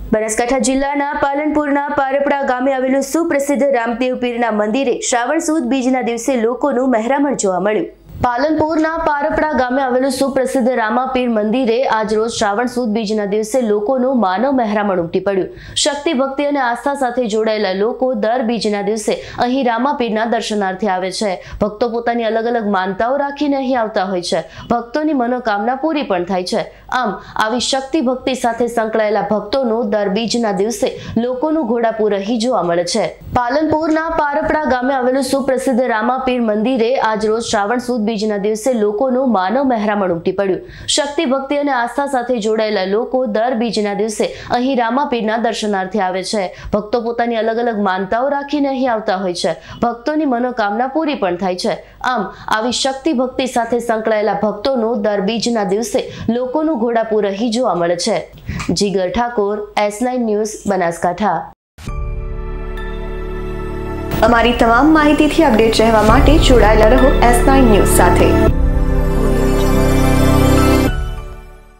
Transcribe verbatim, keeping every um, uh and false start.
બનાસકાંઠા જિલ્લાના પાલનપુરના પારપડા ગામે આવેલું સુપ્રસિદ્ધ રામદેવ પીરના મંદિરે શ્રાવણ સુદ બીજના દિવસે લોકોનું મહેરામણ જોવા મળ્યું। પાલનપુરના પારપડા ગામે આવેલું સુપ્રસિદ્ધ રામાપીર મંદિરે આજ રોજ શ્રાવણ સુદ બીજના દિવસે લોકોનું માનવ મહેરામણ ઉમટી પડ્યું। શક્તિ ભક્તિ અને આસ્થા સાથે જોડાયેલા લોકો દર બીજના દિવસે અહીં રામાપીરના દર્શનાર્થે આવે છે। ભક્તો પોતાની અલગ અલગ માનતાઓ રાખીને અહીં આવતા હોય છે। ભક્તોની મનોકામના પૂરી પણ થાય છે। આમ આવી શક્તિ ભક્તિ સાથે સંકળાયેલા ભક્તોનું દર બીજના દિવસે લોકોનું ઘોડાપુર અહીં જોવા મળે છે। પાલનપુરના પારપડા ગામે આવેલું સુપ્રસિદ્ધ રામાપીર મંદિરે આજ રોજ શ્રાવણ સુદ બીજના દિવસે લોકોનું માનવ મહેરામણ ઉમટી પડ્યું। શક્તિ ભક્તિ અને આસ્થા સાથે જોડાયેલા લોકો દર બીજના દિવસે અહીં રામાપીરના દર્શનાર્થે આવે છે। ભક્તો પોતાની અલગ અલગ માનતાઓ રાખીને અહીં આવતા હોય છે। ભક્તોની મનોકામના પૂરી પણ થાય છે। આમ આવી શક્તિ ભક્તિ સાથે સંકળાયેલા ભક્તોનું દર બીજના દિવસે લોકોનું ઘોડાપુર અહીં જોવા મળે છે। Jigar Thakor, S nine News, Banaskantha. અમારી તમામ માહિતીથી અપડેટ રહેવા માટે જોડાયેલા રહો એસ નાઇન ન્યૂઝ સાથે।